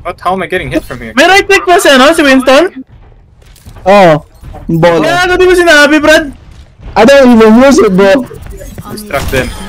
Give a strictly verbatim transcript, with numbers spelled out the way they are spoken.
What? How am I getting hit from here? May right click pa si ano? Si Winston? Oh, bola. Kaya ano di mo sinabi, Brad? I don't even use it, bro. Distract them.